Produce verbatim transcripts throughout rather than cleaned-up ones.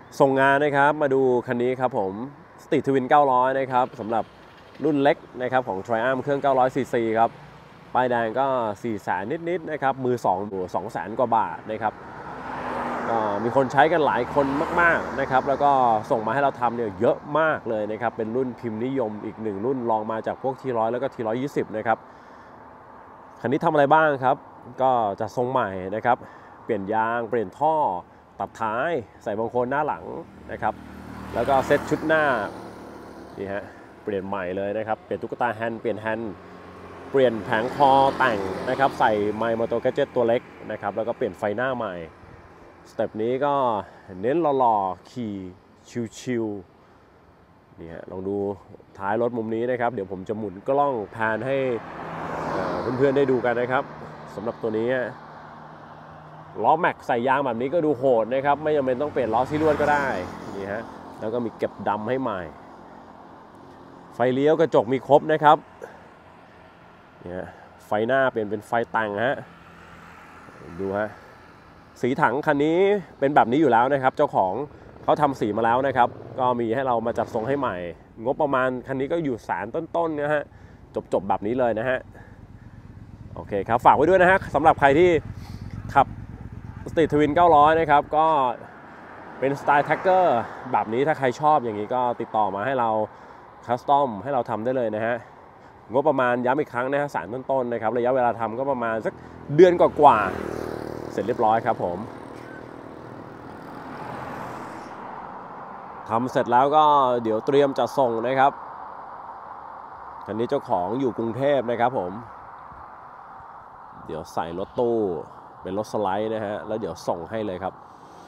ส่งงานนะครับมาดูคันนี้ครับผม Street Twin เก้าร้อยนะครับสำหรับรุ่นเล็กนะครับของ Triumph เครื่องเก้าร้อยซีซีครับป้ายแดงก็สี่แสนนิดๆนะครับมือสองอยู่สองแสนกว่าบาทนะครับก็มีคนใช้กันหลายคนมากๆนะครับแล้วก็ส่งมาให้เราทำเนี่ยเยอะมากเลยนะครับเป็นรุ่นพิมพ์นิยมอีกหนึ่งรุ่นลองมาจากพวก ที หนึ่งร้อย แล้วก็ ที หนึ่งร้อยยี่สิบ นะครับคันนี้ทำอะไรบ้างครับก็จะทรงใหม่นะครับเปลี่ยนยางเปลี่ยนท่อตัดท้ายใส่บางโคลนหน้าหลังนะครับแล้วก็เซ็ตชุดหน้านี่ฮะเปลี่ยนใหม่เลยนะครับเปลี่ยนตุ๊กตาแฮนด์เปลี่ยนแฮนด์เปลี่ยนแผงคอแต่งนะครับใส่ไมค์มอเตอร์แกดเจ็ตตัวเล็กนะครับแล้วก็เปลี่ยนไฟหน้าใหม่สเต็ปนี้ก็เน้นหล่อๆขี่ชิวๆนี่ฮะลองดูท้ายรถมุมนี้นะครับเดี๋ยวผมจะหมุนกล้องแพนให้เพื่อนๆได้ดูกันนะครับสำหรับตัวนี้ล้อแม็กใส่ยางแบบนี้ก็ดูโหดนะครับไม่จำเป็นต้องเปลี่ยนล้อซี่ลวดก็ได้นี่ฮะแล้วก็มีเก็บดำให้ใหม่ไฟเลี้ยวกระจกมีครบนะครับเนี่ยไฟหน้าเปลี่ยนเป็นไฟแต่งฮะดูฮะสีถังคันนี้เป็นแบบนี้อยู่แล้วนะครับเจ้าของเขาทำสีมาแล้วนะครับก็มีให้เรามาจัดทรงให้ใหม่งบประมาณคันนี้ก็อยู่แสนต้นๆนะฮะจบๆแบบนี้เลยนะฮะโอเคครับฝากไว้ด้วยนะฮะสำหรับใครที่ขับStreet Twin เก้าร้อยนะครับก็เป็นสไตล์แท็กเกอร์แบบนี้ถ้าใครชอบอย่างนี้ก็ติดต่อมาให้เราคัสตอมให้เราทำได้เลยนะฮะงบประมาณย้ำอีกครั้งนะฮะแสนต้นๆนะครับระยะเวลาทำก็ประมาณสักเดือนกว่าๆเสร็จเรียบร้อยครับผมทำเสร็จแล้วก็เดี๋ยวเตรียมจะส่งนะครับคันนี้เจ้าของอยู่กรุงเทพนะครับผมเดี๋ยวใส่รถตู้เป็นรถสไลด์นะฮะแล้วเดี๋ยวส่งให้เลยครับ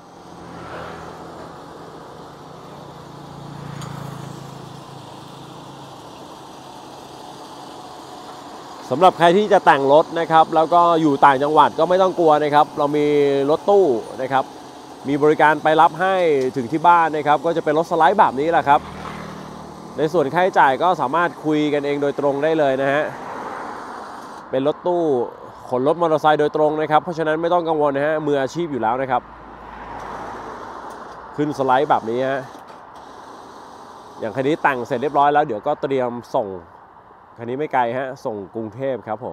สำหรับใครที่จะแต่งรถนะครับแล้วก็อยู่ต่างจังหวัดก็ไม่ต้องกลัวนะครับเรามีรถตู้นะครับมีบริการไปรับให้ถึงที่บ้านนะครับก็จะเป็นรถสไลด์แบบนี้แหละครับในส่วนค่าใช้จ่ายก็สามารถคุยกันเองโดยตรงได้เลยนะฮะเป็นรถตู้ขนรถมอเตอร์ไซค์โดยตรงนะครับเพราะฉะนั้นไม่ต้องกังวลนะฮะมืออาชีพอยู่แล้วนะครับขึ้นสไลด์แบบนี้ฮะอย่างคันนี้แต่งเสร็จเรียบร้อยแล้วเดี๋ยวก็เตรียมส่งคันนี้ไม่ไกลฮะส่งกรุงเทพครับผม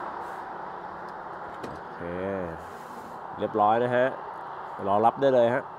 เรียบร้อยนะฮะรอรับได้เลยฮะ